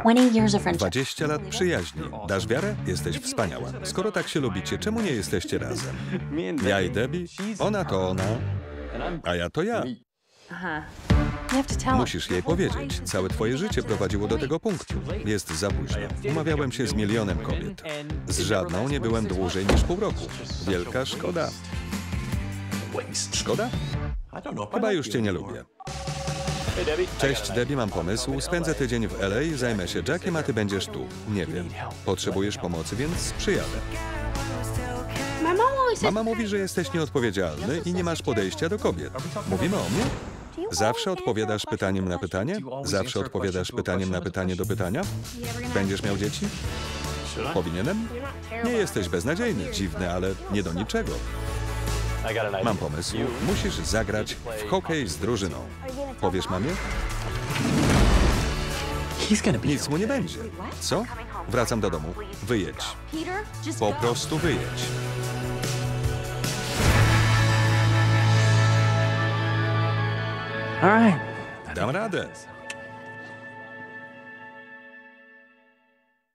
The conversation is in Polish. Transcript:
20 lat przyjaźni. Dasz wiarę? Jesteś wspaniała. Skoro tak się lubicie, czemu nie jesteście razem? Ja i Debbie? Ona to ona, a ja to ja. Musisz jej powiedzieć. Całe twoje życie prowadziło do tego punktu. Jest za późno. Umawiałem się z milionem kobiet. Z żadną nie byłem dłużej niż pół roku. Wielka szkoda. Szkoda? Chyba już cię nie lubię. Cześć, Debbie, mam pomysł. Spędzę tydzień w LA, zajmę się Jackiem, a ty będziesz tu. Nie wiem. Potrzebujesz pomocy, więc przyjadę. Mama mówi, że jesteś nieodpowiedzialny i nie masz podejścia do kobiet. Mówimy o mnie? Zawsze odpowiadasz pytaniem na pytanie? Zawsze odpowiadasz pytaniem na pytanie do pytania? Będziesz miał dzieci? Powinienem? Nie jesteś beznadziejny, dziwny, ale nie do niczego. Mam pomysł. Musisz zagrać w hokej z drużyną. Powiesz mamie? Nic mu nie będzie. Co? Wracam do domu. Wyjedź. Po prostu wyjedź. Dam radę.